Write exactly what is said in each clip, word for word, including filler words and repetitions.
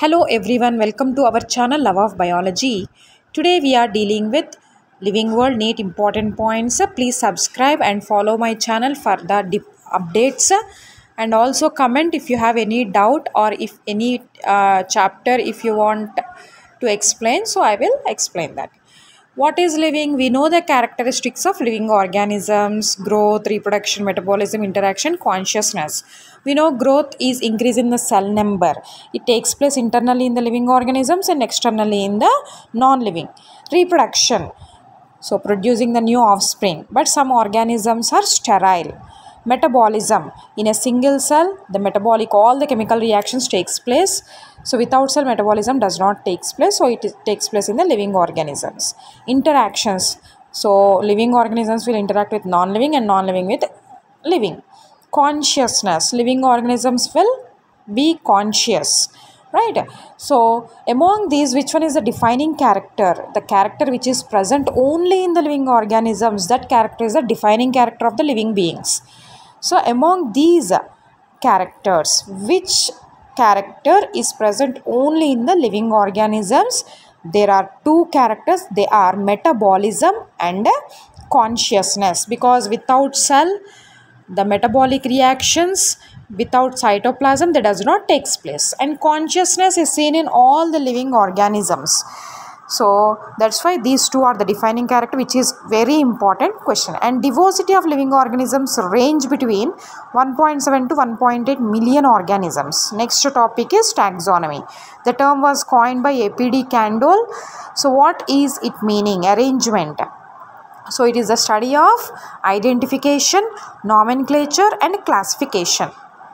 Hello everyone, welcome to our channel Love of Biology. Today we are dealing with Living World NEET important points. Please subscribe and follow my channel for the updates, and also comment if you have any doubt or if any uh, chapter if you want to explain, so I will explain that. What is living? We know the characteristics of living organisms: growth, reproduction, metabolism, interaction, consciousness. We know growth is increase in the cell number. It takes place internally in the living organisms and externally in the non-living. Reproduction, so producing the new offspring, but some organisms are sterile. Metabolism, in a single cell the metabolic all the chemical reactions takes place, so without cell metabolism does not takes place, so it is, takes place in the living organisms. Interactions, so living organisms will interact with non-living and non-living with living. Consciousness, living organisms will be conscious, right? So among these, which one is the defining character? The character which is present only in the living organisms, that character is the defining character of the living beings. So among these characters, which character is present only in the living organisms? There are two characters. They are metabolism and consciousness, because without cell the metabolic reactions, without cytoplasm, that does not takes place, and consciousness is seen in all the living organisms. So that's why these two are the defining character, which is very important question. And diversity of living organisms range between one point seven to one point eight million organisms. Next topic is taxonomy. The term was coined by A P D Candolle. So what is it meaning? Arrangement. So it is the study of identification, nomenclature and classification.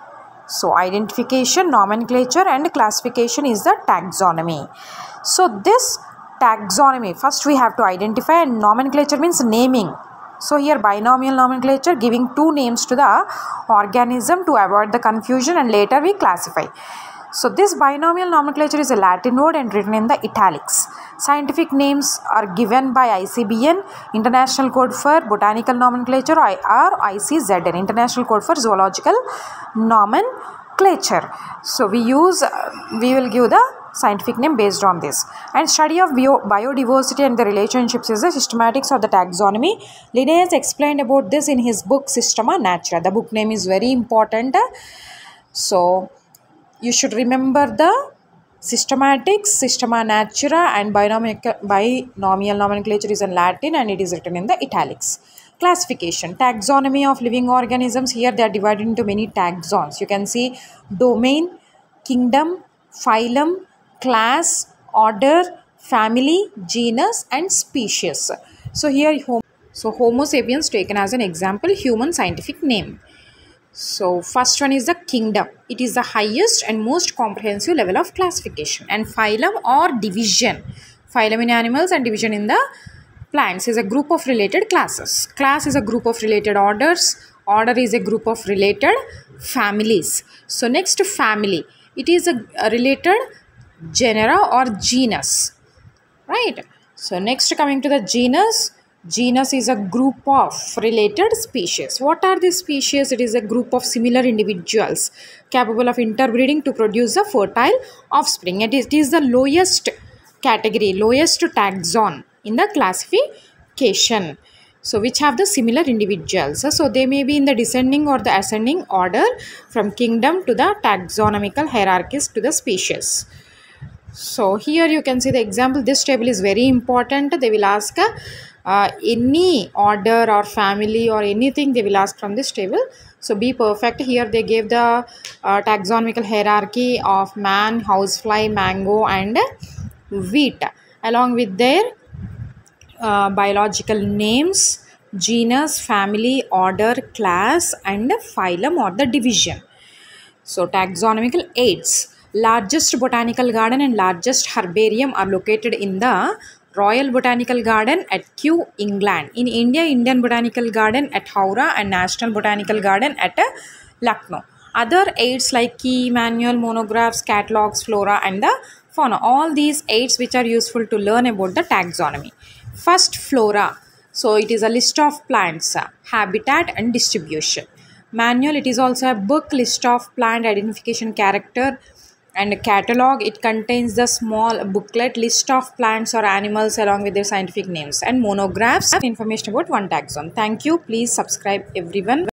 So identification, nomenclature and classification is the taxonomy. So this taxonomy, first we have to identify, and nomenclature means naming. So here binomial nomenclature, giving two names to the organism to avoid the confusion, and later we classify. So this binomial nomenclature is a Latin word and written in the italics. Scientific names are given by I C B N, International Code for Botanical Nomenclature, or I C Z N, International Code for Zoological Nomenclature. So we use, uh, we will give the scientific name based on this. And study of bio biodiversity and the relationships is the systematics or the taxonomy. Linnaeus explained about this in his book Systema Naturae. The book name is very important. So you should remember the systematics, Systema Naturae, and binomial, binomial nomenclature is in Latin and it is written in the italics. Classification, taxonomy of living organisms. Here they are divided into many taxons. You can see domain, kingdom, phylum, class, order, family, genus and species. So here so Homo sapiens taken as an example, human scientific name. So first one is the kingdom. It is the highest and most comprehensive level of classification. And phylum or division. Phylum in animals and division in the plants is a group of related classes. Class is a group of related orders. Order is a group of related families. So next, family. It is a, a related genera or genus, right? So next, coming to the genus. Genus is a group of related species. What are these species? It is a group of similar individuals capable of interbreeding to produce a fertile offspring. It is, it is the lowest category, lowest taxon in the classification. So which have the similar individuals. So they may be in the descending or the ascending order from kingdom to the taxonomical hierarchies to the species. So here you can see the example. This table is very important. They will ask uh, any order or family or anything they will ask from this table. So be perfect. Here they gave the uh, taxonomical hierarchy of man, housefly, mango and wheat, along with their uh, biological names, genus, family, order, class and phylum or the division. So taxonomical aids. Largest botanical garden and largest herbarium are located in the Royal Botanical Garden at Kew, England. In India, Indian Botanical Garden at Howrah and National Botanical Garden at Lucknow. Other aids like key, manual, monographs, catalogs, flora and the fauna. All these aids which are useful to learn about the taxonomy. First, flora. So it is a list of plants, habitat and distribution. Manual, it is also a book, list of plant identification character And catalog, it contains the small booklet list of plants or animals along with their scientific names. And monographs, information about one taxon. Thank you. Please subscribe everyone.